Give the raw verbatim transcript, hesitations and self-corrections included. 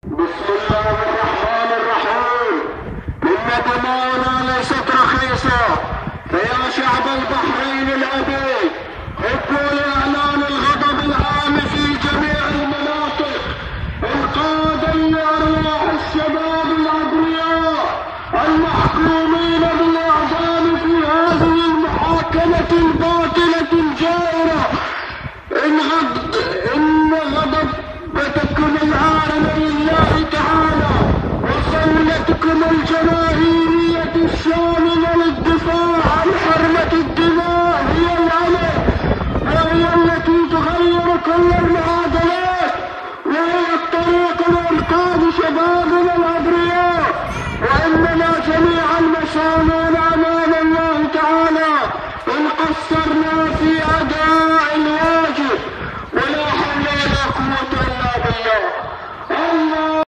بسم الله الرحمن الرحيم. إن دماؤنا ليست رخيصة، فيا شعب البحرين الأبي هبوا لإعلان الغضب العام في جميع المناطق إنقاذا لأرواح الشباب الأبرياء المحكومين بالإعدام في هذه المحاكمة الباطلة الجائرة.